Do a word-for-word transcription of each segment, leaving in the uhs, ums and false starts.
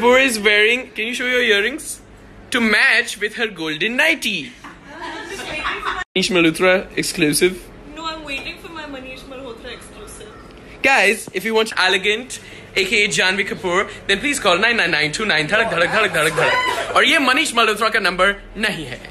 Kapoor is wearing, can you show your earrings? To match with her golden nightie. Manish Malhotra exclusive. No, I'm waiting for my Manish Malhotra exclusive. Guys, if you want elegant, aka Janhvi Kapoor, then please call nine nine nine two nine धड़क धड़क धड़क धड़क धड़क. और ये मनीष मल्होत्रा का नंबर नहीं है.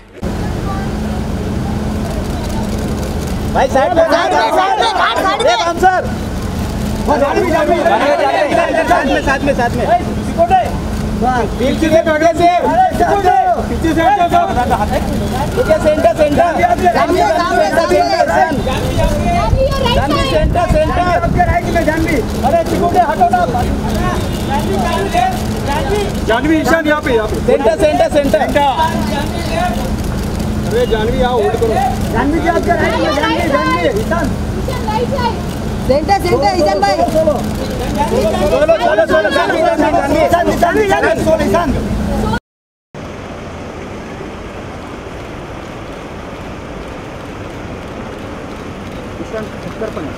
भाई साइड में साइड में साइड में हम सर साथ में साथ में साथ में सिकोटे पीछे से पकड़े से सिकोटे पीछे से हटो सब okay centre centre Janvi Janvi centre centre okay right में जानवी अरे सिकोटे हटो ना जानवी जानवी ईशान यहां पे यहां पे सेंटर सेंटर सेंटर अरे जानवी आओ होल्ड करो जानवी जी आपका राइट में Janvi Janvi Ishan Ishan right side centre centre Ishan भाई चलो चलो चलो चलो जानवी जानवी जानवी जानवी सोलो ईशान ईशान सत्तर पण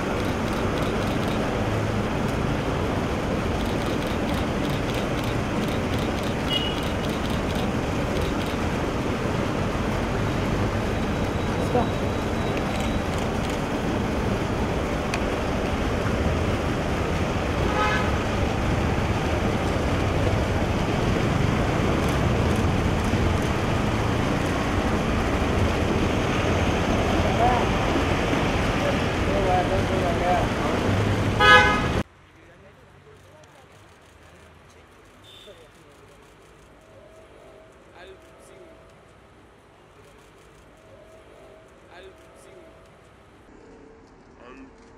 I'll see you.